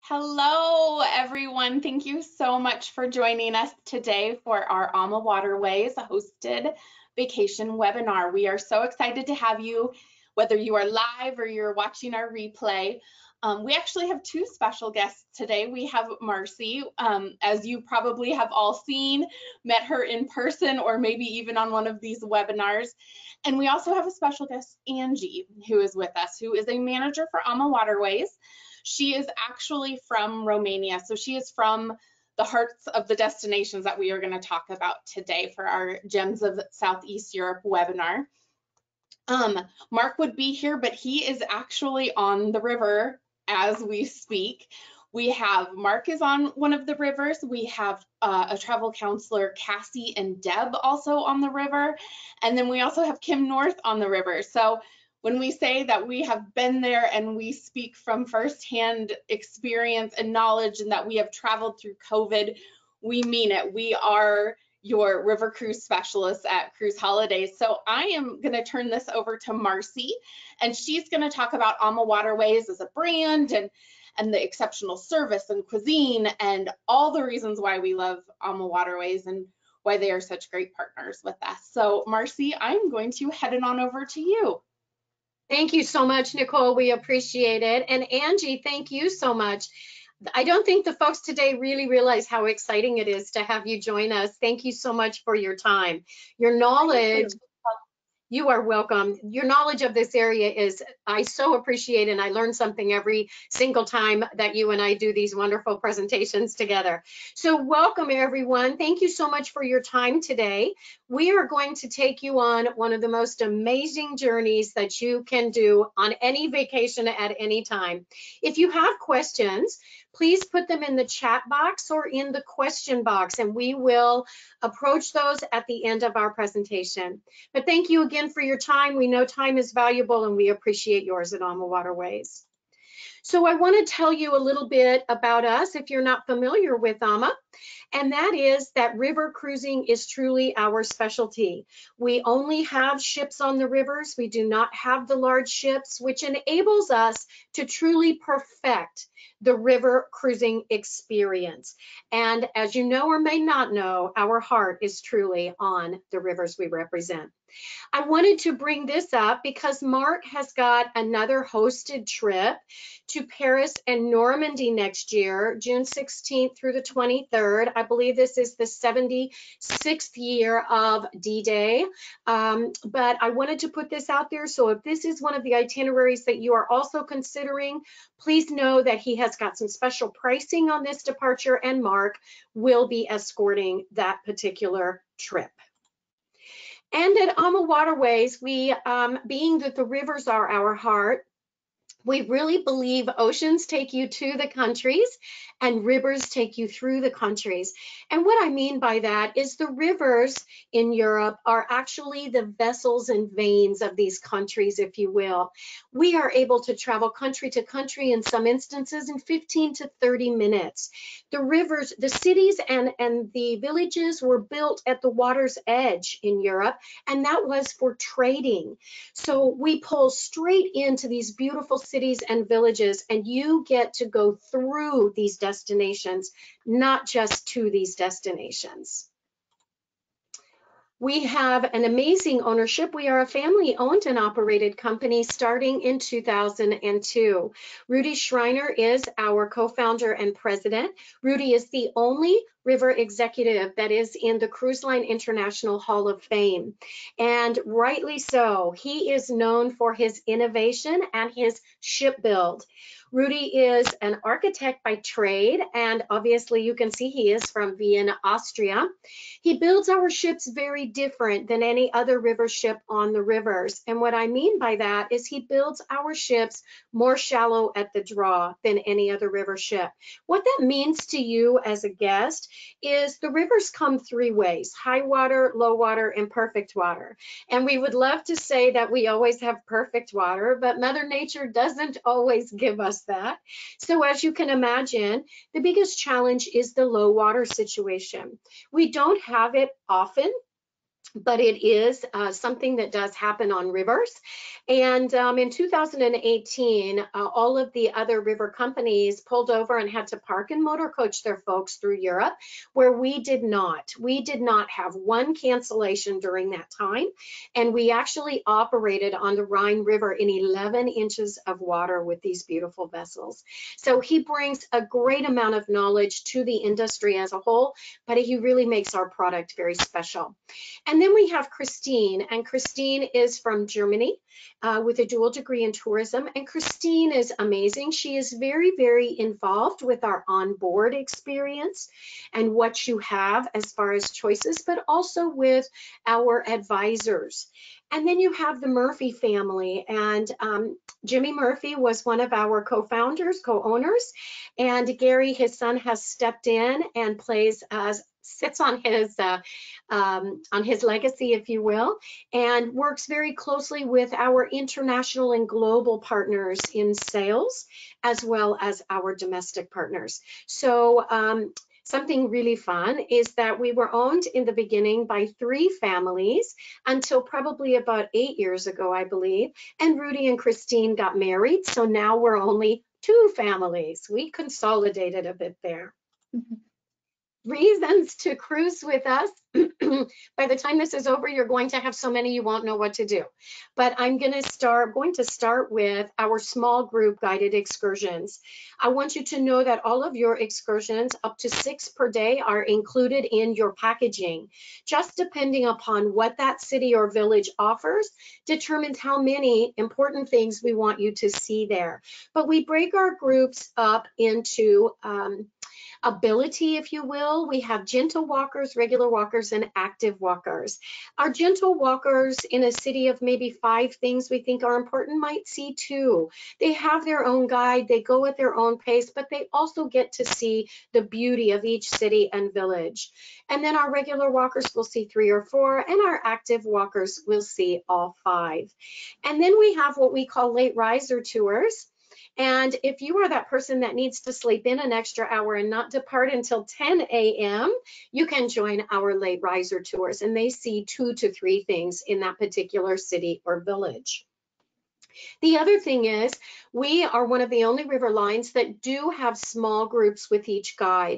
Hello, everyone. Thank you so much for joining us today for our AMA Waterways hosted vacation webinar. We are so excited to have you, whether you are live or you're watching our replay. We actually have two special guests today. We have Marcy, as you probably have all seen, met her in person or maybe even on one of these webinars. And we also have a special guest, Angie, who is with us, who is a manager for AMA Waterways. She is actually from Romania, so she is from the hearts of the destinations that we are going to talk about today for our Gems of Southeast Europe webinar. Mark would be here, but he is actually on the river as we speak. We have Mark is on one of the rivers. We have a travel counselor, Cassie and Deb, also on the river. And then we also have Kim North on the river. So when we say that we have been there and we speak from firsthand experience and knowledge and that we have traveled through COVID, we mean it. We are your river cruise specialists at Cruise Holidays. So I am going to turn this over to Marcy, and she's going to talk about AMA Waterways as a brand and the exceptional service and cuisine and all the reasons why we love AMA Waterways and why they are such great partners with us. So Marcy, I'm going to head it on over to you. Thank you so much, Nicole. We appreciate it. And Angie, thank you so much. I don't think the folks today really realize how exciting it is to have you join us. Thank you so much for your time. Your knowledge, you are welcome. Your knowledge of this area is, I so appreciate, and I learn something every single time that you and I do these wonderful presentations together. So welcome everyone. Thank you so much for your time today. We are going to take you on one of the most amazing journeys that you can do on any vacation at any time. If you have questions, please put them in the chat box or in the question box, and we will approach those at the end of our presentation. But thank you again for your time. We know time is valuable, and we appreciate yours at AMA Waterways. So I want to tell you a little bit about us if you're not familiar with AMA, and that is that river cruising is truly our specialty. We only have ships on the rivers. We do not have the large ships, which enables us to truly perfect the river cruising experience. And as you know or may not know, our heart is truly on the rivers we represent. I wanted to bring this up because Mark has got another hosted trip to Paris and Normandy next year, June 16th through the 23rd. I believe this is the 76th year of D-Day, but I wanted to put this out there. So if this is one of the itineraries that you are also considering, please know that he has got some special pricing on this departure, and Mark will be escorting that particular trip. And at AMA Waterways, we, being that the rivers are our heart, we really believe oceans take you to the countries and rivers take you through the countries. And what I mean by that is the rivers in Europe are actually the vessels and veins of these countries, if you will. We are able to travel country to country in some instances in 15 to 30 minutes. The rivers, the cities and the villages were built at the water's edge in Europe, and that was for trading. So we pull straight into these beautiful cities and villages, and you get to go through these destinations, not just to these destinations. We have an amazing ownership. We are a family-owned and operated company starting in 2002. Rudy Schreiner is our co-founder and president. Rudy is the only river executive that is in the Cruise Line International Hall of Fame, and rightly so. He is known for his innovation and his ship build. Rudy is an architect by trade, and obviously you can see he is from Vienna, Austria. He builds our ships very different than any other river ship on the rivers. And what I mean by that is he builds our ships more shallow at the draw than any other river ship. What that means to you as a guest is the rivers come three ways: high water, low water, and perfect water. And we would love to say that we always have perfect water, but Mother Nature doesn't always give us that. So as you can imagine, the biggest challenge is the low water situation. We don't have it often, but it is something that does happen on rivers. And in 2018, all of the other river companies pulled over and had to park and motor coach their folks through Europe, where we did not. We did not have one cancellation during that time. And we actually operated on the Rhine River in 11 inches of water with these beautiful vessels. So he brings a great amount of knowledge to the industry as a whole, but he really makes our product very special. And then we have Christine, and Christine is from Germany with a dual degree in tourism. And Christine is amazing. She is very, very involved with our onboard experience and what you have as far as choices, but also with our advisors. And then you have the Murphy family, and Jimmy Murphy was one of our co-founders, co-owners, and Gary, his son, has stepped in and sits on his legacy, if you will, and works very closely with our international and global partners in sales, as well as our domestic partners. So something really fun is that we were owned in the beginning by 3 families until probably about 8 years ago, I believe, and Rudy and Christine got married, so now we're only 2 families. We consolidated a bit there. Reasons to cruise with us. By the time this is over, you're going to have so many you won't know what to do. But I'm going to start with our small group guided excursions. I want you to know that all of your excursions, up to 6 per day, are included in your packaging. Just depending upon what that city or village offers determines how many important things we want you to see there. But we break our groups up into ability, if you will. We have gentle walkers, regular walkers, and active walkers. Our gentle walkers in a city of maybe 5 things we think are important might see 2. They have their own guide, they go at their own pace, but they also get to see the beauty of each city and village. And then our regular walkers will see 3 or 4, and our active walkers will see all 5. And then we have what we call late riser tours. And if you are that person that needs to sleep in an extra hour and not depart until 10 a.m., you can join our late riser tours, and they see 2 to 3 things in that particular city or village. The other thing is, we are one of the only river lines that do have small groups with each guide.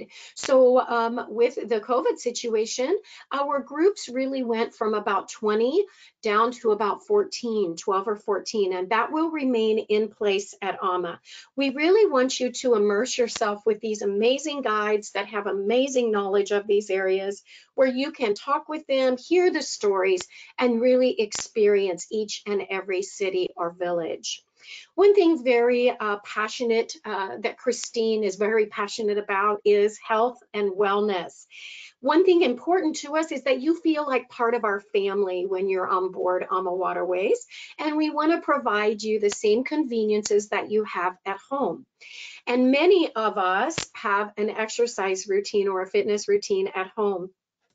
So with the COVID situation, our groups really went from about 20 down to about 14, 12 or 14, and that will remain in place at AMA. We really want you to immerse yourself with these amazing guides that have amazing knowledge of these areas, where you can talk with them, hear the stories, and really experience each and every city or village. One thing very passionate that Christine is very passionate about is health and wellness. One thing important to us is that you feel like part of our family when you're on board AMA Waterways, and we want to provide you the same conveniences that you have at home. And many of us have an exercise routine or a fitness routine at home.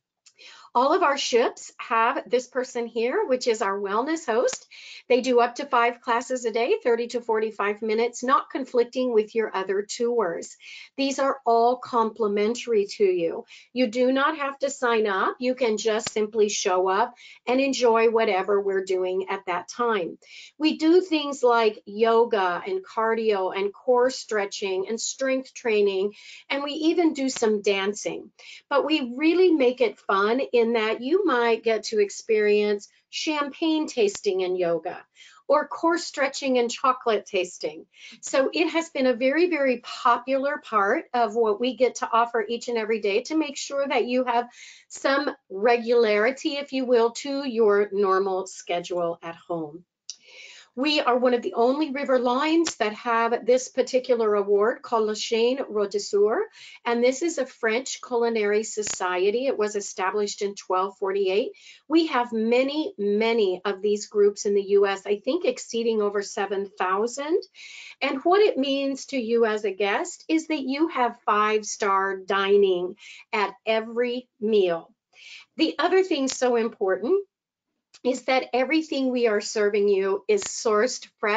All of our ships have this person here, which is our wellness host. They do up to 5 classes a day, 30 to 45 minutes, not conflicting with your other tours. These are all complimentary to you. You do not have to sign up. You can just simply show up and enjoy whatever we're doing at that time. We do things like yoga and cardio and core stretching and strength training, and we even do some dancing. But we really make it fun in that you might get to experience champagne tasting in yoga, or core stretching and chocolate tasting. So it has been a very, very popular part of what we get to offer each and every day to make sure that you have some regularity, if you will, to your normal schedule at home. We are one of the only river lines that have this particular award called La Chaîne Rôdesseur, and this is a French culinary society. It was established in 1248. We have many, many of these groups in the US, I think exceeding over 7,000. And what it means to you as a guest is that you have 5-star dining at every meal. The other thing so important is that everything we are serving you is sourced fresh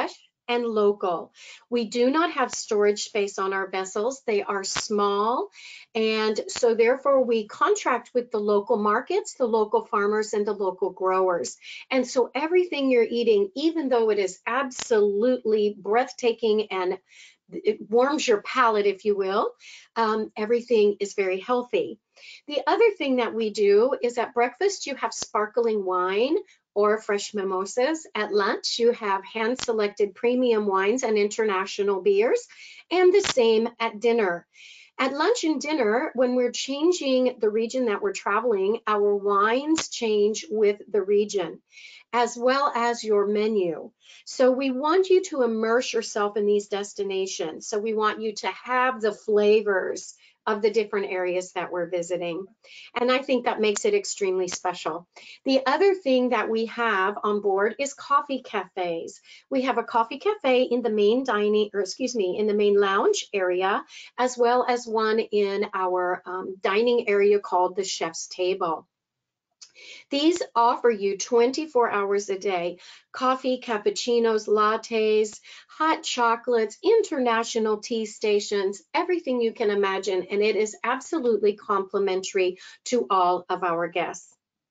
and local. We do not have storage space on our vessels. They are small, and so therefore we contract with the local markets, the local farmers, and the local growers. And so everything you're eating, even though it is absolutely breathtaking and it warms your palate, if you will, everything is very healthy. The other thing that we do is at breakfast, you have sparkling wine or fresh mimosas. At lunch, you have hand-selected premium wines and international beers, and the same at dinner. At lunch and dinner, when we're changing the region that we're traveling, our wines change with the region, as well as your menu. So we want you to immerse yourself in these destinations. So we want you to have the flavors of the different areas that we're visiting. And I think that makes it extremely special. The other thing that we have on board is coffee cafes. We have a coffee cafe in the main dining, or excuse me, in the main lounge area, as well as one in our dining area called the Chef's Table. These offer you 24 hours a day, coffee, cappuccinos, lattes, hot chocolates, international tea stations, everything you can imagine, and it is absolutely complimentary to all of our guests.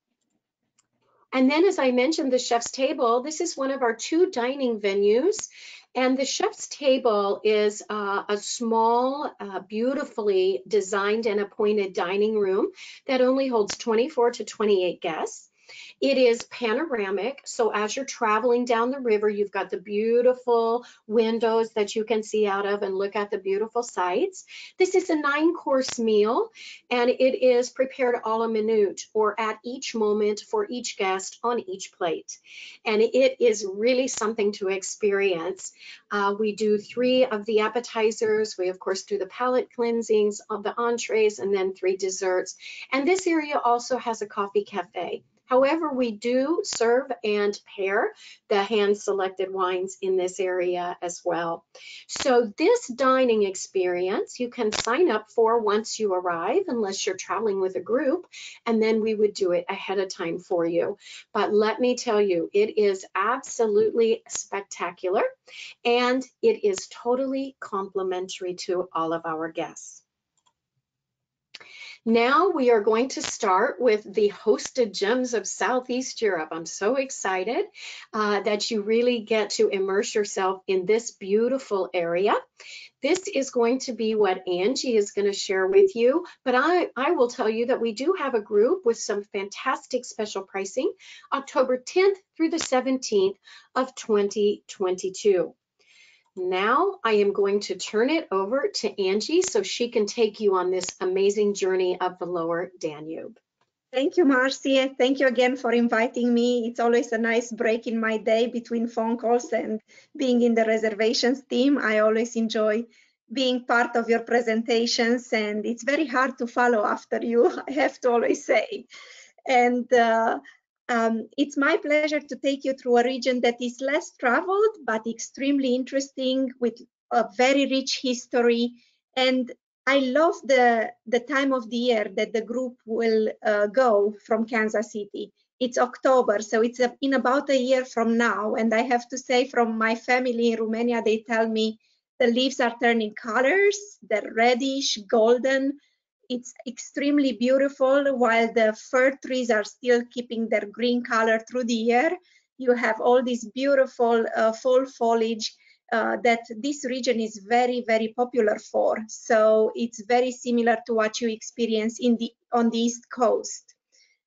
And then, as I mentioned, the Chef's Table, this is one of our 2 dining venues. And the Chef's Table is a small, beautifully designed and appointed dining room that only holds 24 to 28 guests. It is panoramic, so as you're traveling down the river, you've got the beautiful windows that you can see out of and look at the beautiful sights. This is a 9-course meal, and it is prepared a la minute, or at each moment for each guest on each plate. And it is really something to experience. We do 3 of the appetizers. We, of course, do the palate cleansings of the entrees, and then 3 desserts. And this area also has a coffee cafe. However, we do serve and pair the hand-selected wines in this area as well. So this dining experience, you can sign up for once you arrive, unless you're traveling with a group, and then we would do it ahead of time for you. But let me tell you, it is absolutely spectacular, and it is totally complimentary to all of our guests. Now we are going to start with the hosted gems of Southeast Europe. I'm so excited that you really get to immerse yourself in this beautiful area. This is going to be what Angie is going to share with you, but I will tell you that we do have a group with some fantastic special pricing, October 10th through the 17th of 2022. Now I am going to turn it over to Angie so she can take you on this amazing journey of the Lower Danube. Thank you, Marcy. Thank you again for inviting me. It's always a nice break in my day between phone calls and being in the reservations team. I always enjoy being part of your presentations, and it's very hard to follow after you, I have to always say. And it's my pleasure to take you through a region that is less traveled, but extremely interesting, with a very rich history. And I love the time of the year that the group will go from Kansas City. It's October, so it's in about a year from now. And I have to say, from my family in Romania, they tell me the leaves are turning colors, they're reddish, golden. It's extremely beautiful. While the fir trees are still keeping their green color through the year, you have all this beautiful fall foliage that this region is very, very popular for. So it's very similar to what you experience on the East Coast.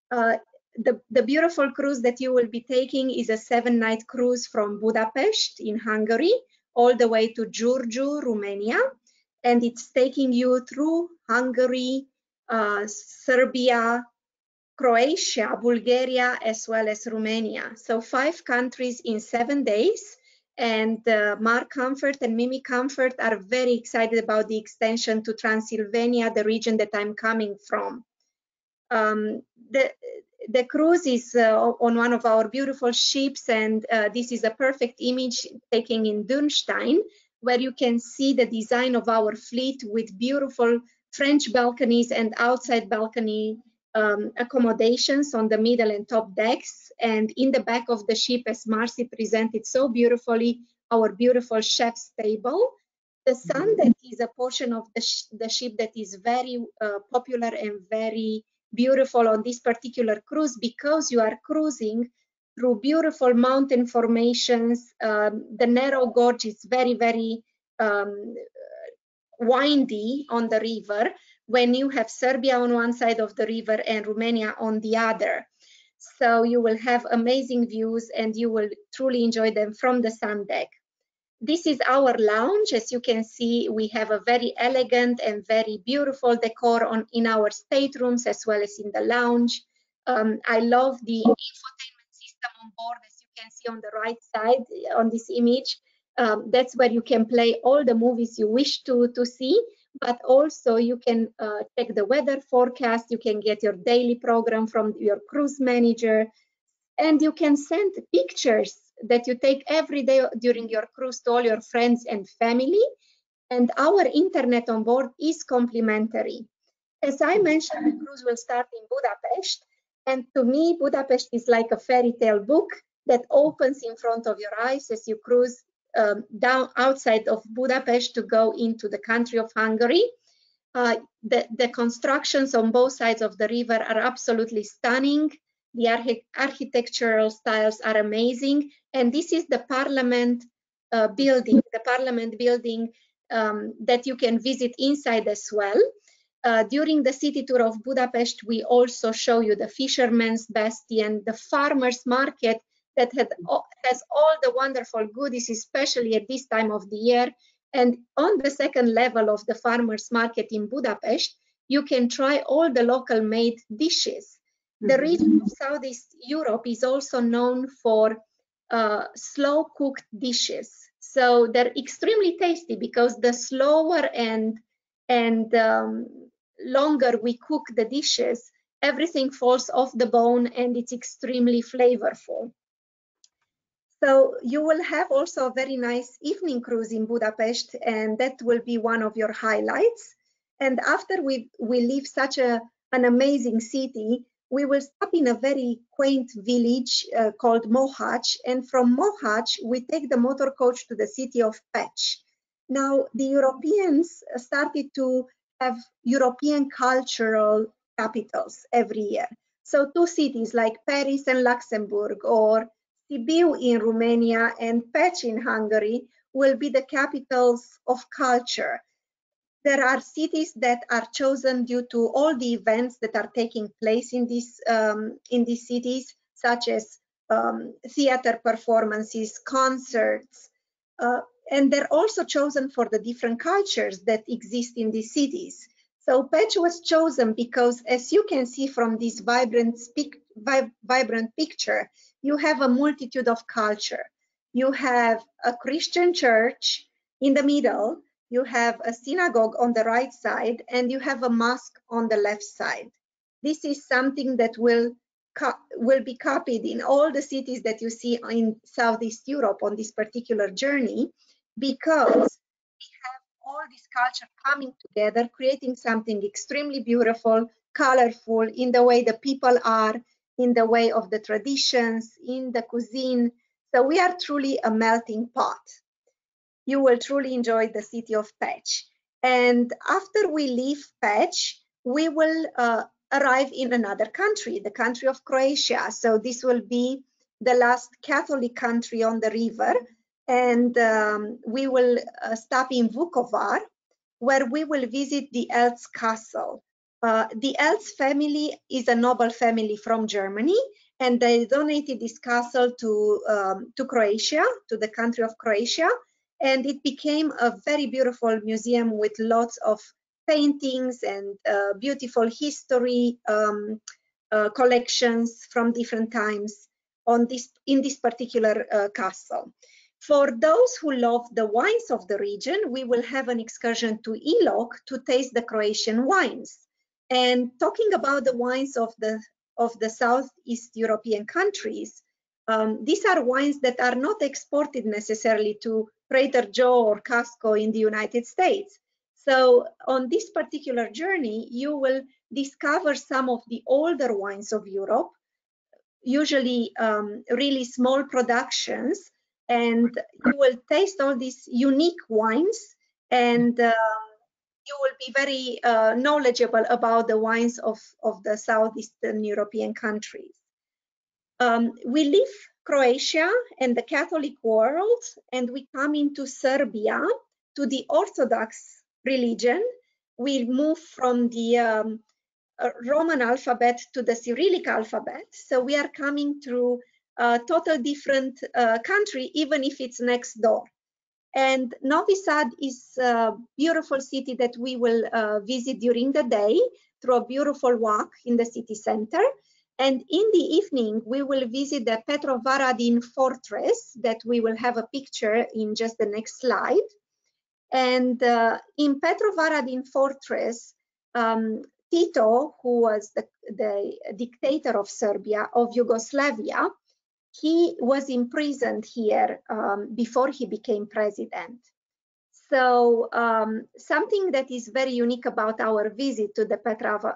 The beautiful cruise that you will be taking is a 7-night cruise from Budapest in Hungary all the way to Giurgiu, Romania. And it's taking you through Hungary, Serbia, Croatia, Bulgaria, as well as Romania. So 5 countries in 7 days. And Mark Comfort and Mimi Comfort are very excited about the extension to Transylvania, the region that I'm coming from. The cruise is on one of our beautiful ships, and this is a perfect image taken in Dürnstein, where you can see the design of our fleet with beautiful French balconies and outside balcony accommodations on the middle and top decks. And in the back of the ship, as Marcy presented so beautifully, our beautiful chef's table. The sun deck is a portion of the ship that is very popular and very beautiful on this particular cruise, because you are cruising through beautiful mountain formations. The narrow gorge is very, very windy on the river, when you have Serbia on one side of the river and Romania on the other. So you will have amazing views and you will truly enjoy them from the sun deck. This is our lounge. As you can see, we have a very elegant and very beautiful decor in our staterooms as well as in the lounge. I love the infotainment system on board, as you can see on the right side on this image. That's where you can play all the movies you wish to see, but also you can check the weather forecast, you can get your daily program from your cruise manager, and you can send pictures that you take every day during your cruise to all your friends and family. And our internet on board is complimentary. As I mentioned, the cruise will start in Budapest. And to me, Budapest is like a fairy tale book that opens in front of your eyes as you cruise down outside of Budapest to go into the country of Hungary. The constructions on both sides of the river are absolutely stunning. The architectural styles are amazing. And this is the Parliament building, that you can visit inside as well. During the city tour of Budapest, we also show you the Fisherman's Bastion, the farmers market that has all the wonderful goodies, especially at this time of the year. And on the second level of the farmers market in Budapest, you can try all the local made dishes. The region of Southeast Europe is also known for slow cooked dishes. So they're extremely tasty because the slower and longer we cook the dishes, everything falls off the bone and it's extremely flavorful. So you will have also a very nice evening cruise in Budapest, and that will be one of your highlights. And after we leave such an amazing city, we will stop in a very quaint village called Mohacs, and from Mohacs we take the motor coach to the city of Pécs. Now, the Europeans started to have European cultural capitals every year. So two cities like Paris and Luxembourg, or Sibiu in Romania and Pécs in Hungary will be the capitals of culture. There are cities that are chosen due to all the events that are taking place in these cities, such as theater performances, concerts, and they're also chosen for the different cultures that exist in these cities. So Pécs was chosen because, as you can see from this vibrant picture, you have a multitude of culture. You have a Christian church in the middle, you have a synagogue on the right side, and you have a mosque on the left side. This is something that will be copied in all the cities that you see in Southeast Europe on this particular journey, because we have all this culture coming together, creating something extremely beautiful, colorful in the way the people are, in the way of the traditions, in the cuisine. So we are truly a melting pot. You will truly enjoy the city of Pécs. And after we leave Pécs, we will arrive in another country, the country of Croatia. So this will be the last Catholic country on the river. And we will stop in Vukovar, where we will visit the Eltz Castle. The Eltz family is a noble family from Germany, and they donated this castle to Croatia, to the country of Croatia, and it became a very beautiful museum with lots of paintings and beautiful history collections from different times in this particular castle. For those who love the wines of the region, we will have an excursion to Ilok to taste the Croatian wines. And talking about the wines of the Southeast European countries, these are wines that are not exported necessarily to Trader Joe or Costco in the United States. So on this particular journey, you will discover some of the older wines of Europe, usually really small productions, and you will taste all these unique wines, and you will be very knowledgeable about the wines of the Southeastern European countries. We leave Croatia and the Catholic world, and we come into Serbia, to the Orthodox religion. We move from the Roman alphabet to the Cyrillic alphabet. So we are coming through a total different country, even if it's next door. And Novi Sad is a beautiful city that we will visit during the day through a beautiful walk in the city center. And in the evening, we will visit the Petrovaradin fortress that we will have a picture in just the next slide. And in Petrovaradin fortress, Tito, who was the dictator of Serbia, of Yugoslavia, he was imprisoned here before he became president. So something that is very unique about our visit to the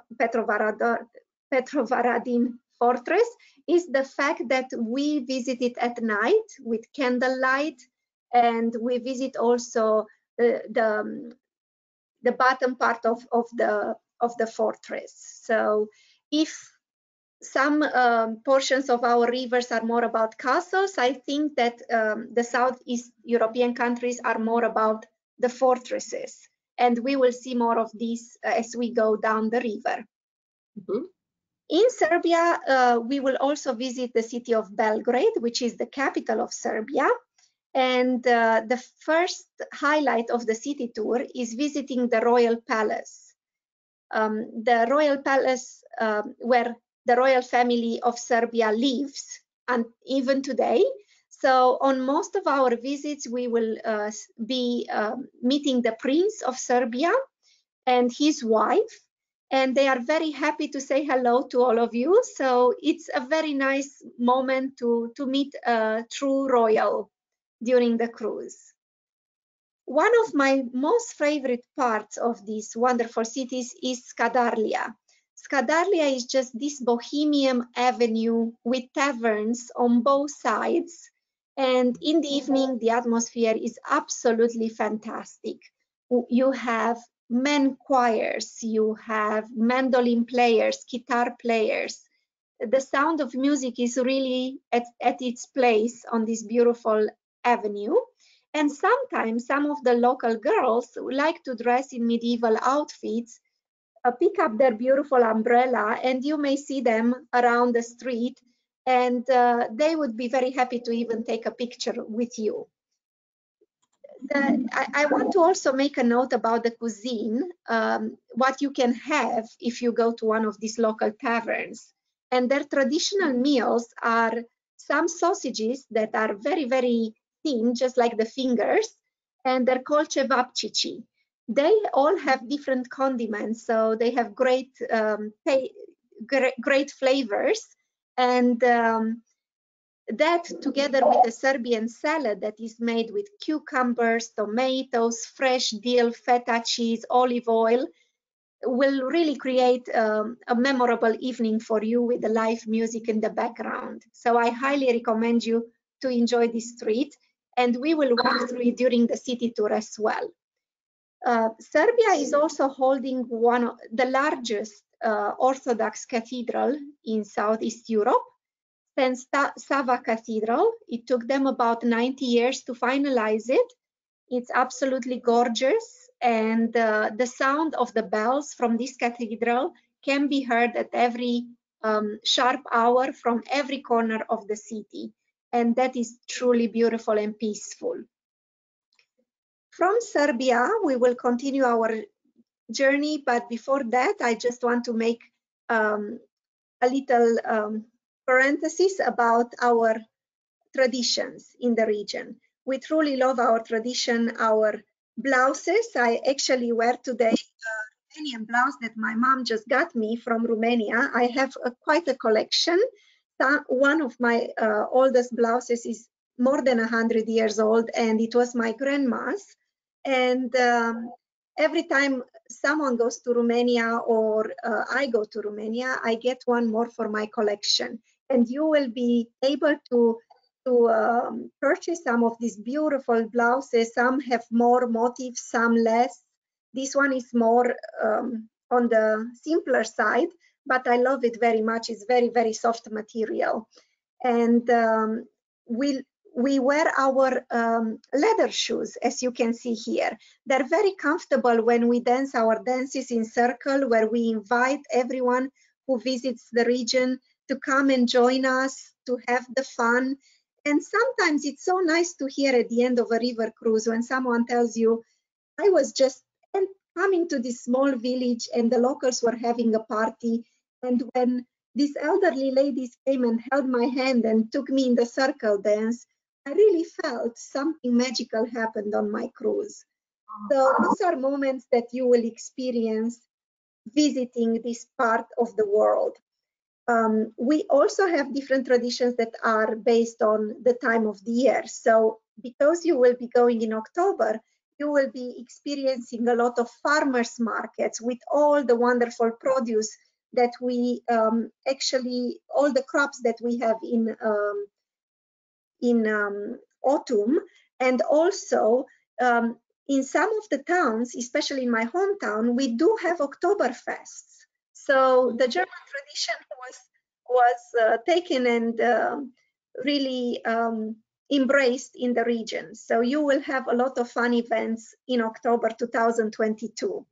Petrovaradin fortress is the fact that we visit it at night with candlelight, and we visit also the bottom part of the fortress. So if some portions of our rivers are more about castles, I think that the Southeast European countries are more about the fortresses, and we will see more of these as we go down the river. Mm-hmm. In Serbia, we will also visit the city of Belgrade, which is the capital of Serbia. And the first highlight of the city tour is visiting the Royal Palace. The Royal Palace where the royal family of Serbia lives, and even today. So on most of our visits, we will be meeting the Prince of Serbia and his wife, and they are very happy to say hello to all of you. So it's a very nice moment to meet a true royal during the cruise. One of my most favorite parts of these wonderful cities is Skadarlia. Skadarlia is just this bohemian avenue with taverns on both sides. And in the evening, the atmosphere is absolutely fantastic. You have men choirs, you have mandolin players, guitar players. The sound of music is really at its place on this beautiful avenue. And sometimes some of the local girls like to dress in medieval outfits, pick up their beautiful umbrella, and you may see them around the street, and they would be very happy to even take a picture with you. I want to also make a note about the cuisine, what you can have if you go to one of these local taverns. And their traditional meals are some sausages that are very, very thin, just like the fingers, and they're called cevapcici. They all have different condiments, so they have great flavors, and that together with a Serbian salad that is made with cucumbers, tomatoes, fresh dill, feta cheese, olive oil, will really create a memorable evening for you with the live music in the background. So I highly recommend you to enjoy this street, and we will walk through it during the city tour as well. Serbia is also holding one of the largest Orthodox cathedral in Southeast Europe, St. Sava Cathedral. It took them about 90 years to finalize it. It's absolutely gorgeous, and the sound of the bells from this cathedral can be heard at every sharp hour from every corner of the city, and that is truly beautiful and peaceful. From Serbia, we will continue our journey, but before that, I just want to make a little parenthesis about our traditions in the region. We truly love our tradition, our blouses. I actually wear today a Romanian blouse that my mom just got me from Romania. I have quite a collection. One of my oldest blouses is more than 100 years old, and it was my grandma's. And every time someone goes to Romania or I go to Romania, I get one more for my collection. And you will be able to to purchase some of these beautiful blouses. Some have more motifs, some less. This one is more on the simpler side, but I love it very much. It's very, very soft material. And we wear our leather shoes, as you can see here. They're very comfortable when we dance our dances in circle, where we invite everyone who visits the region to come and join us, to have the fun. And sometimes it's so nice to hear at the end of a river cruise when someone tells you, I was just coming to this small village and the locals were having a party. And when these elderly ladies came and held my hand and took me in the circle dance, I really felt something magical happened on my cruise. So these are moments that you will experience visiting this part of the world. We also have different traditions that are based on the time of the year. So because you will be going in October, you will be experiencing a lot of farmers markets with all the wonderful produce that we actually, all the crops that we have in autumn. And also in some of the towns, especially in my hometown, we do have Oktoberfests. So the German tradition was taken and really embraced in the region. So you will have a lot of fun events in October 2022.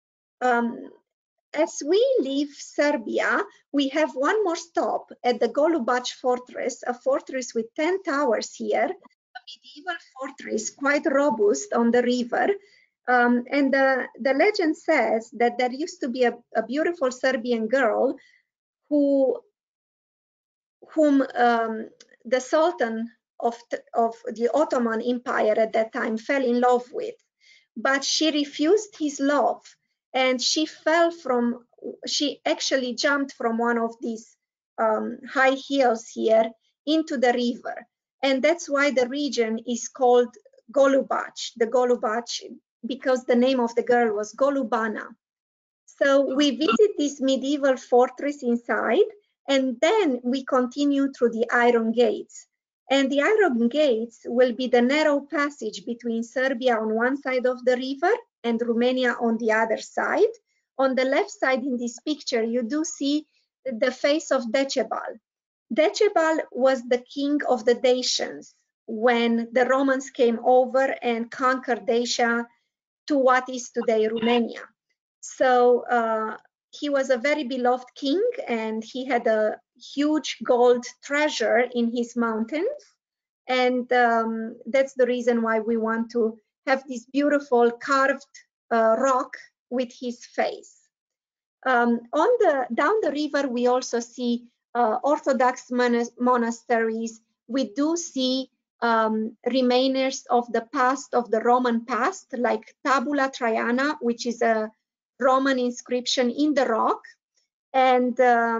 As we leave Serbia, we have one more stop at the Golubac Fortress, a fortress with 10 towers here, a medieval fortress, quite robust on the river. And the legend says that there used to be a beautiful Serbian girl whom the Sultan of the Ottoman Empire at that time fell in love with, but she refused his love, and she actually jumped from one of these high hills here into the river. And that's why the region is called Golubac, the Golubac, because the name of the girl was Golubana. So we visit this medieval fortress inside, and then we continue through the Iron Gates. And the Iron Gates will be the narrow passage between Serbia on one side of the river and Romania on the other side. On the left side in this picture, you do see the face of Decebal. Decebal was the king of the Dacians when the Romans came over and conquered Dacia to what is today Romania. So he was a very beloved king, and he had a huge gold treasure in his mountains. And that's the reason why we want to have this beautiful carved rock with his face. Down the river, we also see Orthodox monasteries. We do see remainers of the past, of the Roman past, like Tabula Traiana, which is a Roman inscription in the rock. And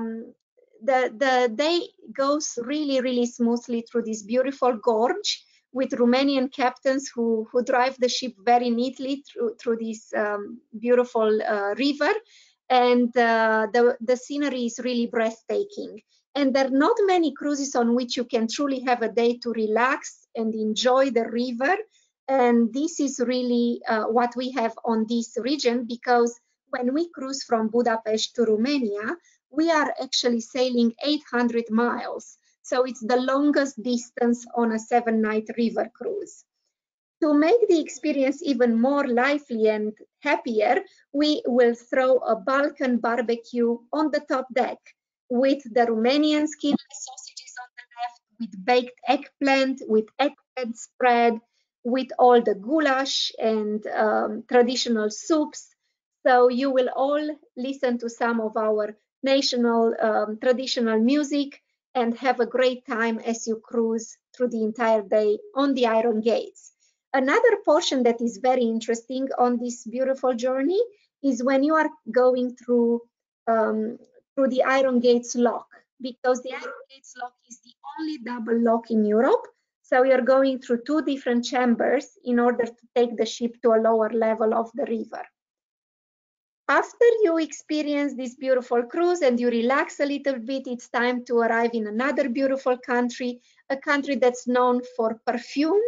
the day goes really, really smoothly through this beautiful gorge with Romanian captains who drive the ship very neatly through this beautiful river. And the scenery is really breathtaking. And there are not many cruises on which you can truly have a day to relax and enjoy the river. And this is really what we have on this region, because when we cruise from Budapest to Romania, we are actually sailing 800 miles. So it's the longest distance on a 7-night river cruise. To make the experience even more lively and happier, we will throw a Balkan barbecue on the top deck with the Romanian skinless sausages on the left, with baked eggplant, with eggplant spread, with all the goulash and traditional soups. So you will all listen to some of our national traditional music and have a great time as you cruise through the entire day on the Iron Gates. Another portion that is very interesting on this beautiful journey is when you are going through the Iron Gates lock, because the Iron Gates lock is the only double lock in Europe. So you're going through 2 different chambers in order to take the ship to a lower level of the river. After you experience this beautiful cruise and you relax a little bit, it's time to arrive in another beautiful country, a country that's known for perfume.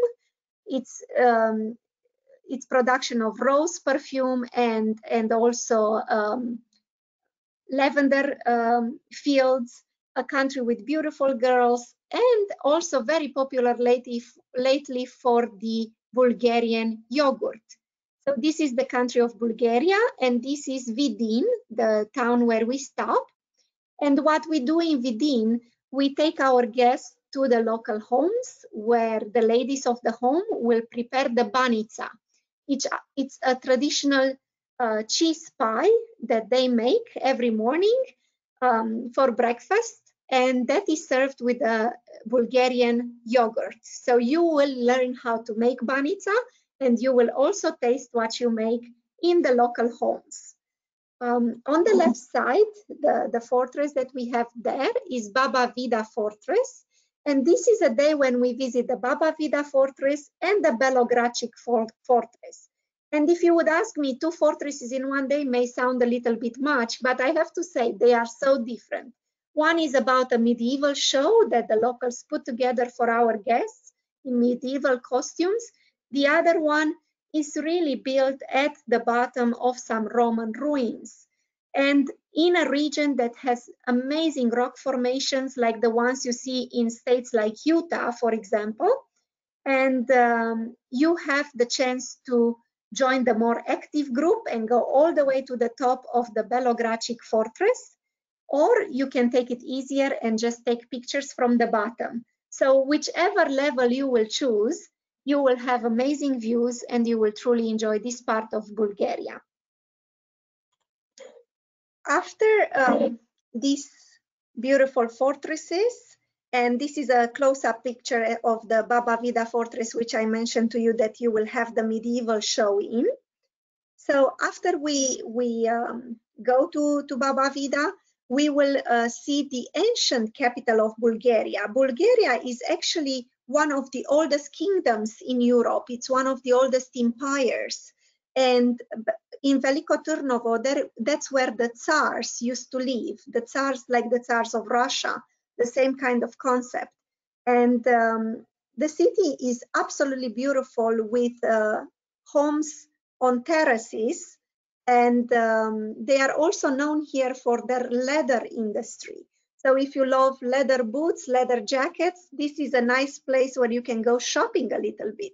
Its production of rose perfume and also lavender fields, a country with beautiful girls, and also very popular lately for the Bulgarian yogurt. So this is the country of Bulgaria, and this is Vidin, the town where we stop. And what we do in Vidin, we take our guests to the local homes where the ladies of the home will prepare the banica. It's a traditional cheese pie that they make every morning for breakfast, and that is served with a Bulgarian yogurt. So you will learn how to make banica, and you will also taste what you make in the local homes. On the left side, the fortress that we have there is Baba Vida Fortress. And this is a day when we visit the Baba Vida Fortress and the Belogracic Fortress. And if you would ask me, 2 fortresses in one day may sound a little bit much, but I have to say they are so different. One is about a medieval show that the locals put together for our guests in medieval costumes. The other one is really built at the bottom of some Roman ruins and in a region that has amazing rock formations like the ones you see in states like Utah, for example. And you have the chance to join the more active group and go all the way to the top of the Belogracic Fortress, or you can take it easier and just take pictures from the bottom. So whichever level you will choose, you will have amazing views and you will truly enjoy this part of Bulgaria. After these beautiful fortresses, and this is a close-up picture of the Baba Vida Fortress, which I mentioned to you that you will have the medieval show in. So after we go to Baba Vida, we will see the ancient capital of Bulgaria. Bulgaria is actually one of the oldest kingdoms in Europe. It's one of the oldest empires. And in Veliko Trnovo, that's where the Tsars used to live. The Tsars, like the Tsars of Russia, the same kind of concept. And the city is absolutely beautiful with homes on terraces. And they are also known here for their leather industry. So if you love leather boots, leather jackets, this is a nice place where you can go shopping a little bit.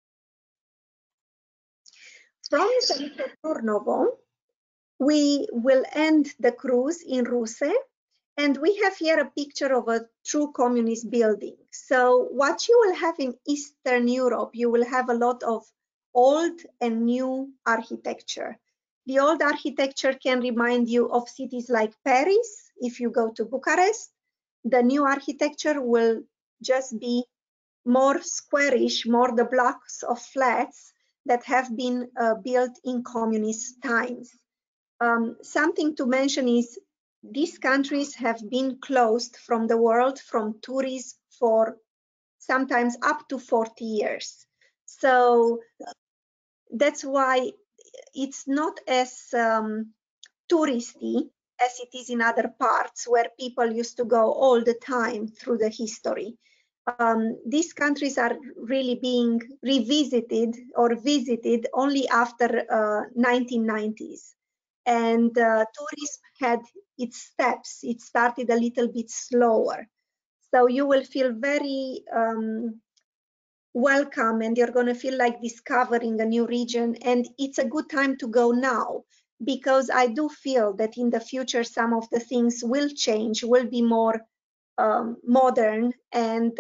From Veliko Trnovo, we will end the cruise in Ruse, and we have here a picture of a true communist building. So what you will have in Eastern Europe, you will have a lot of old and new architecture. The old architecture can remind you of cities like Paris. If you go to Bucharest, the new architecture will just be more squarish, more the blocks of flats that have been built in communist times. Something to mention is these countries have been closed from the world, from tourism, for sometimes up to 40 years. So that's why it's not as touristy as it is in other parts where people used to go all the time through the history. These countries are really being revisited or visited only after 1990s. And tourism had its steps. It started a little bit slower. So you will feel very welcome, and you're going to feel like discovering a new region. And it's a good time to go now, because I do feel that in the future, some of the things will change, will be more modern, and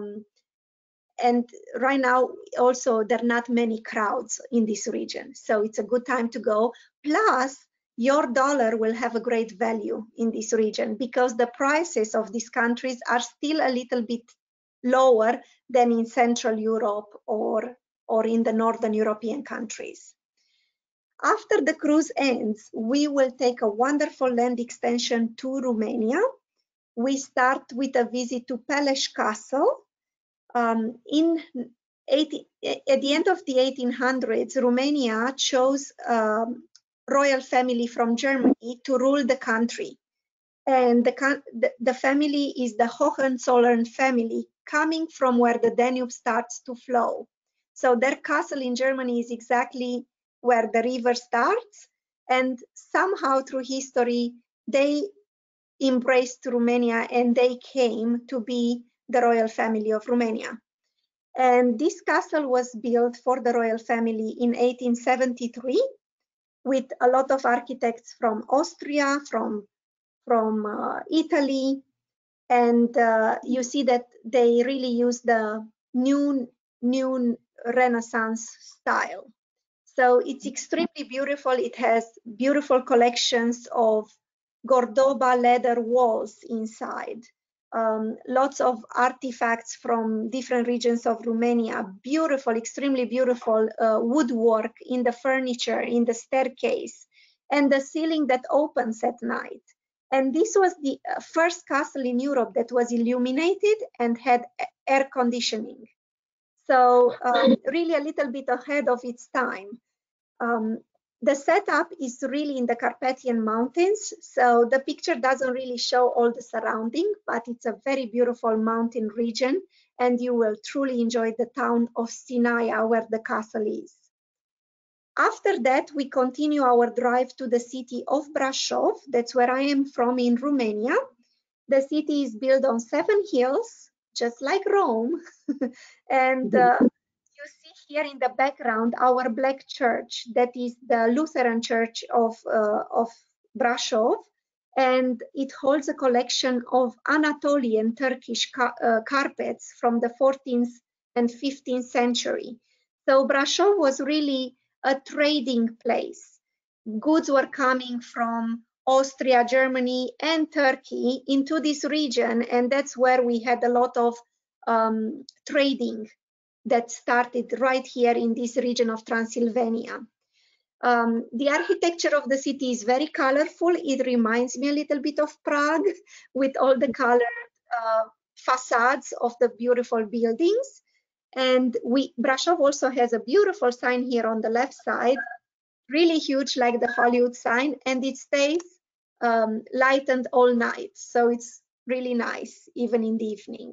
right now also there are not many crowds in this region. So it's a good time to go. Plus, your dollar will have a great value in this region because the prices of these countries are still a little bit lower than in Central Europe or in the Northern European countries. After the cruise ends, we will take a wonderful land extension to Romania. We start with a visit to Peleș Castle. At the end of the 1800s, Romania chose royal family from Germany to rule the country. And the family is the Hohenzollern family, coming from where the Danube starts to flow. So their castle in Germany is exactly where the river starts, and somehow through history, they embraced Romania and they came to be the royal family of Romania. And this castle was built for the royal family in 1873 with a lot of architects from Austria, from Italy, and you see that they really use the new Renaissance style. So it's extremely beautiful. It has beautiful collections of Cordoba leather walls inside. Lots of artifacts from different regions of Romania. Beautiful, extremely beautiful woodwork in the furniture, in the staircase, and the ceiling that opens at night. And this was the first castle in Europe that was illuminated and had air conditioning. So really a little bit ahead of its time. The setup is really in the Carpathian Mountains. So the picture doesn't really show all the surrounding, but it's a very beautiful mountain region, and you will truly enjoy the town of Sinaia where the castle is. After that, we continue our drive to the city of Brașov. That's where I am from in Romania. The city is built on 7 hills, just like Rome. And you see here in the background our black church, that is the Lutheran Church of Brașov, and it holds a collection of Anatolian Turkish carpets from the 14th and 15th century. So Brașov was really a trading place. Goods were coming from Austria, Germany, and Turkey into this region, and that's where we had a lot of trading that started right here in this region of Transylvania. The architecture of the city is very colorful. It reminds me a little bit of Prague with all the colored facades of the beautiful buildings. And Brașov also has a beautiful sign here on the left side, really huge like the Hollywood sign, and it stays lightened all night. So it's really nice, even in the evening.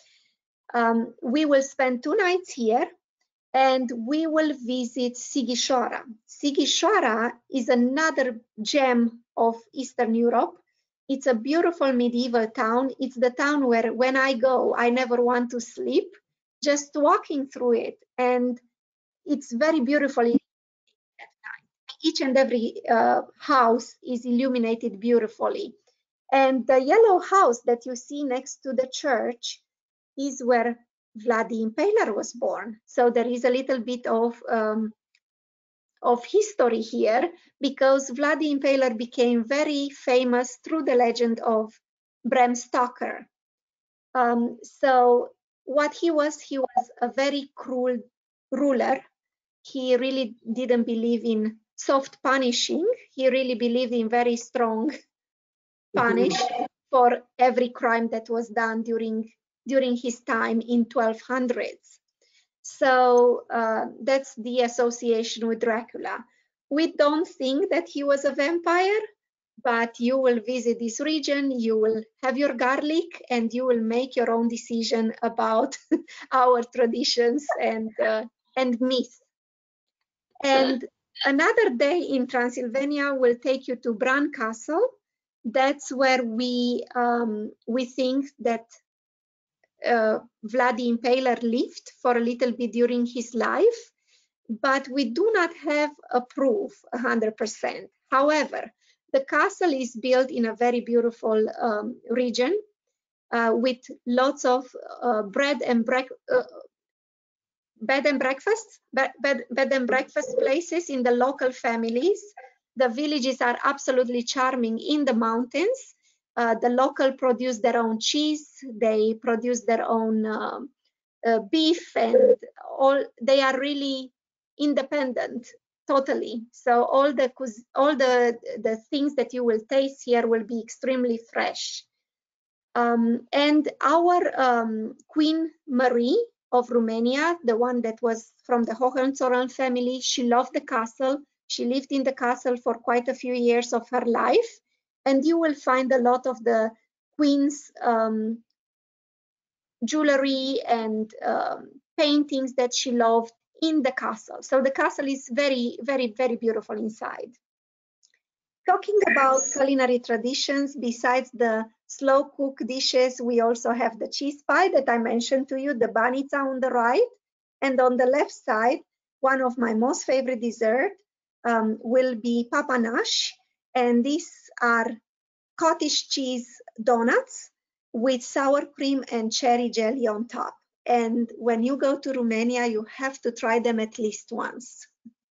We will spend 2 nights here, and we will visit Sighișoara. Sighișoara is another gem of Eastern Europe. It's a beautiful medieval town. It's the town where when I go, I never want to sleep, just walking through it. And it's very beautiful at night. Each and every house is illuminated beautifully. And the yellow house that you see next to the church is where Vlad the Impaler was born. So there is a little bit of history here, because Vlad the Impaler became very famous through the legend of Bram Stoker. So what he was a very cruel ruler. He really didn't believe in soft punishing. He really believed in very strong punish for every crime that was done during his time in 1200s. So that's the association with Dracula. We don't think that he was a vampire, but you will visit this region, you will have your garlic, and you will make your own decision about our traditions and myths. And another day in Transylvania will take you to Bran Castle. That's where we think that Vlad the Impaler lived for a little bit during his life, but we do not have a proof 100%. However, the castle is built in a very beautiful region with lots of bed and breakfast places in the local families. The villages are absolutely charming in the mountains. The local produce their own cheese, they produce their own beef, and they are really independent totally. So all the things that you will taste here will be extremely fresh. And our Queen Marie of Romania, the one that was from the Hohenzollern family, she loved the castle. She lived in the castle for quite a few years of her life, and you will find a lot of the queen's jewelry and paintings that she loved in the castle. So the castle is very, very, very beautiful inside. Talking about culinary traditions, besides the slow cook dishes, we also have the cheese pie that I mentioned to you, the banitsa on the right. And on the left side, one of my most favorite dessert will be papanash. And these are cottage cheese donuts with sour cream and cherry jelly on top. And when you go to Romania, you have to try them at least once.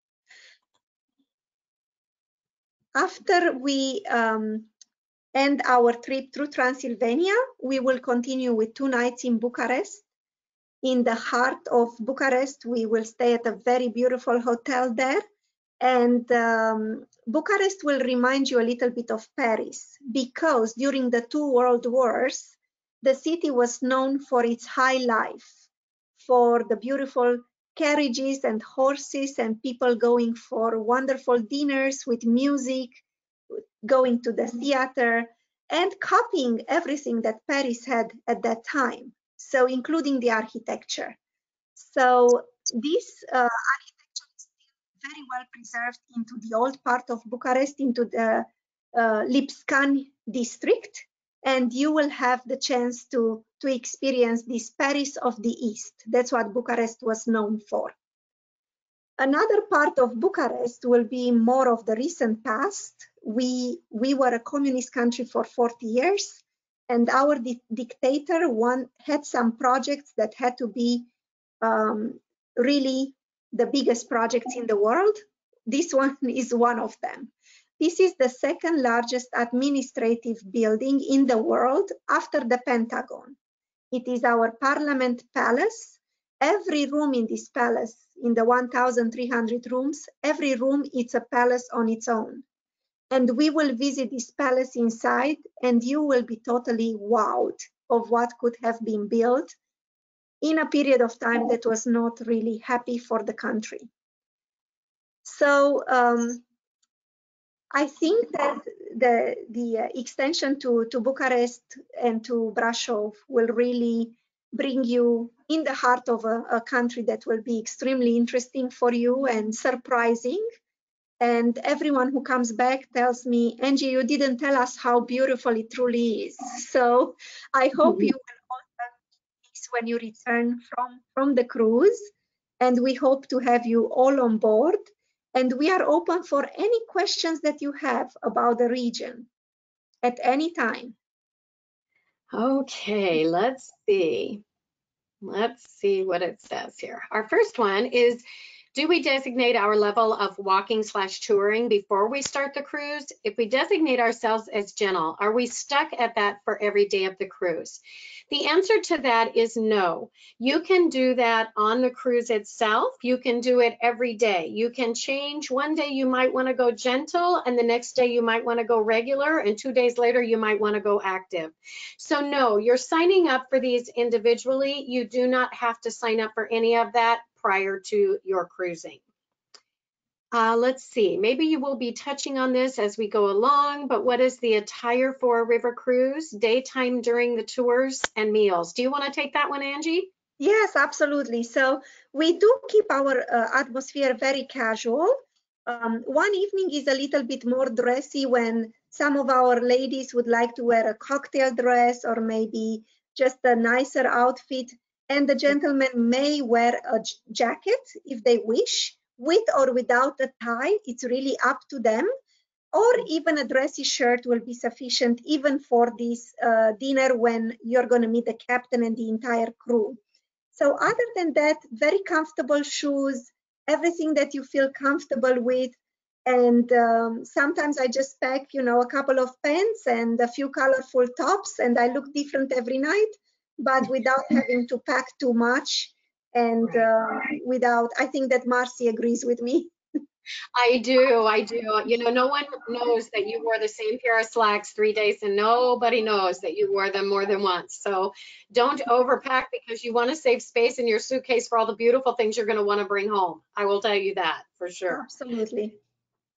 After we end our trip through Transylvania, we will continue with 2 nights in Bucharest. In the heart of Bucharest, we will stay at a very beautiful hotel there. And Bucharest will remind you a little bit of Paris, because during the 2 world wars, the city was known for its high life, for the beautiful carriages and horses and people going for wonderful dinners with music, going to the theater, and copying everything that Paris had at that time, so including the architecture. So this architecture is still very well preserved into the old part of Bucharest, into the Lipscan district, and you will have the chance to experience this Paris of the East. That's what Bucharest was known for. Another part of Bucharest will be more of the recent past. We were a communist country for 40 years, and our dictator had some projects that had to be really the biggest projects in the world. This one is one of them. This is the second largest administrative building in the world after the Pentagon. It is our Parliament Palace. Every room in this palace, in the 1,300 rooms, every room is a palace on its own. And we will visit this palace inside, and you will be totally wowed of what could have been built in a period of time that was not really happy for the country. So I think that the extension to Bucharest and to Brașov will really bring you in the heart of a country that will be extremely interesting for you and surprising. And everyone who comes back tells me, Angie, you didn't tell us how beautiful it truly is. So I hope you will also see this when you return from the cruise. And we hope to have you all on board. And we are open for any questions that you have about the region at any time. Okay, let's see. Let's see what it says here. Our first one is, do we designate our level of walking/touring before we start the cruise? If we designate ourselves as gentle, are we stuck at that for every day of the cruise? The answer to that is no. You can do that on the cruise itself. You can do it every day. You can change. One day you might want to go gentle, and the next day you might want to go regular, and 2 days later you might want to go active. So no, you're signing up for these individually. You do not have to sign up for any of that prior to your cruising. Let's see, maybe you will be touching on this as we go along, but what is the attire for a river cruise, daytime during the tours, and meals? Do you want to take that one, Angie? Yes, absolutely. So we do keep our atmosphere very casual. One evening is a little bit more dressy when some of our ladies would like to wear a cocktail dress or maybe just a nicer outfit. And the gentlemen may wear a jacket if they wish, with or without a tie. It's really up to them. Or even a dressy shirt will be sufficient even for this dinner when you're going to meet the captain and the entire crew. So other than that, very comfortable shoes, everything that you feel comfortable with. And sometimes I just pack, a couple of pants and a few colorful tops, and I look different every night, but without having to pack too much. And I think that Marcy agrees with me. I do. No one knows that you wore the same pair of slacks 3 days, and nobody knows that you wore them more than once. So don't overpack, because you want to save space in your suitcase for all the beautiful things you're going to want to bring home. I will tell you that for sure. Absolutely.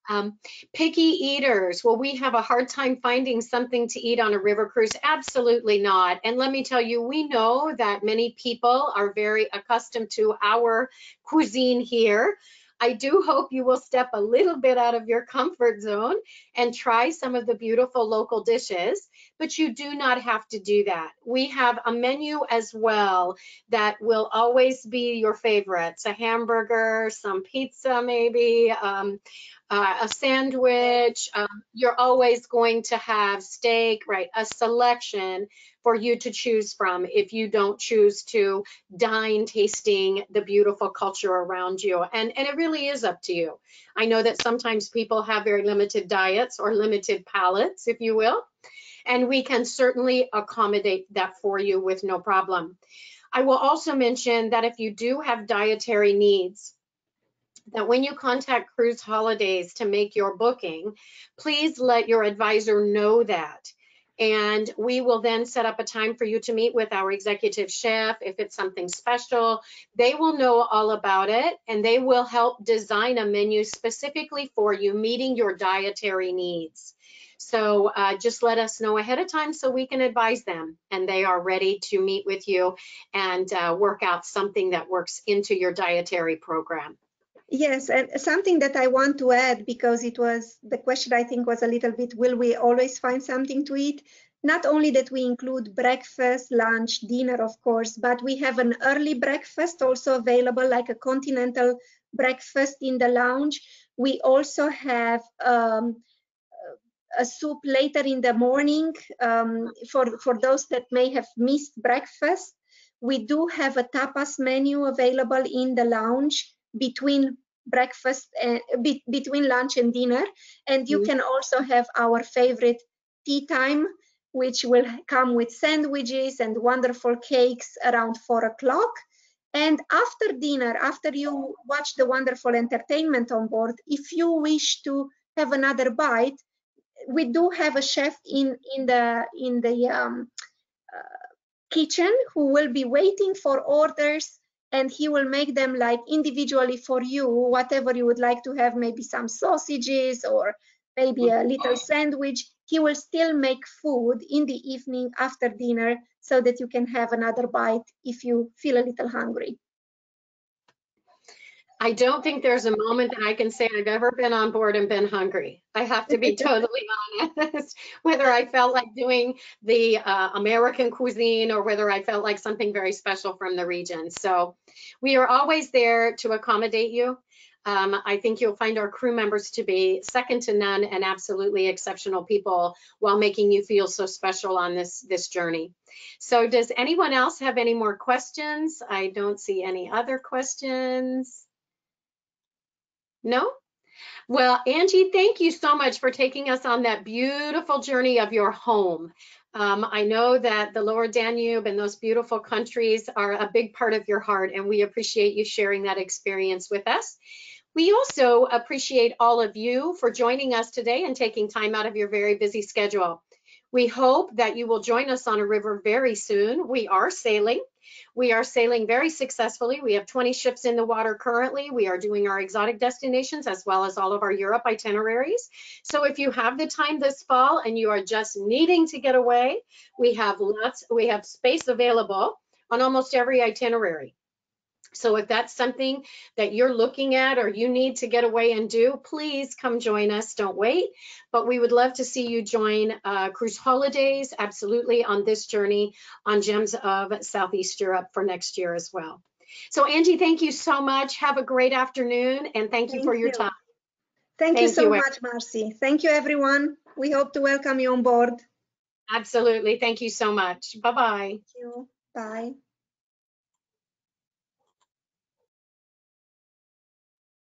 Picky eaters, will we have a hard time finding something to eat on a river cruise? Absolutely not. And let me tell you, we know that many people are very accustomed to our cuisine here. I do hope you will step a little bit out of your comfort zone and try some of the beautiful local dishes, but you do not have to do that. We have a menu as well that will always be your favorites: a hamburger, some pizza maybe, a sandwich. You're always going to have steak, right? A selection for you to choose from if you don't choose to dine tasting the beautiful culture around you. And it really is up to you. I know that sometimes people have very limited diets or limited palates, if you will, and we can certainly accommodate that for you with no problem. I will also mention that if you do have dietary needs, that when you contact Cruise Holidays to make your booking, please let your advisor know that. And we will then set up a time for you to meet with our executive chef. If it's something special, they will know all about it, and they will help design a menu specifically for you, meeting your dietary needs. So just let us know ahead of time so we can advise them, and they are ready to meet with you and work out something that works into your dietary program. Yes, and something that I want to add, because it was the question, I think, was a little bit, will we always find something to eat? Not only that we include breakfast, lunch, dinner, of course, but we have an early breakfast also available, like a continental breakfast in the lounge. We also have a soup later in the morning for those that may have missed breakfast. We do have a tapas menu available in the lounge between breakfast and between lunch and dinner, and you can also have our favorite tea time, which will come with sandwiches and wonderful cakes around 4 o'clock. And after dinner, after you watch the wonderful entertainment on board, if you wish to have another bite, we do have a chef in the kitchen who will be waiting for orders, and he will make them like individually for you, whatever you would like to have, maybe some sausages or maybe a little sandwich. He will still make food in the evening after dinner so that you can have another bite if you feel a little hungry. I don't think there's a moment that I can say I've ever been on board and been hungry. I have to be totally honest, whether I felt like doing the American cuisine or whether I felt like something very special from the region. So we are always there to accommodate you. I think you'll find our crew members to be second to none and absolutely exceptional people while making you feel so special on this journey. So does anyone else have any more questions? I don't see any other questions. No? Well, Angie, thank you so much for taking us on that beautiful journey of your home. I know that the Lower Danube and those beautiful countries are a big part of your heart, and we appreciate you sharing that experience with us. We also appreciate all of you for joining us today and taking time out of your very busy schedule. We hope that you will join us on a river very soon. We are sailing. We are sailing very successfully. We have 20 ships in the water currently. We are doing our exotic destinations as well as all of our Europe itineraries. So if you have the time this fall and you are just needing to get away, we have space available on almost every itinerary. So if that's something that you're looking at or you need to get away and do, please come join us. Don't wait. But we would love to see you join Cruise Holidays, absolutely, on this journey on Gems of Southeast Europe for next year as well. So Angie, thank you so much. Have a great afternoon, and thank you for your time. Thank you so much, Marcy. Thank you, everyone. We hope to welcome you on board. Absolutely. Thank you so much. Bye-bye. Thank you. Bye.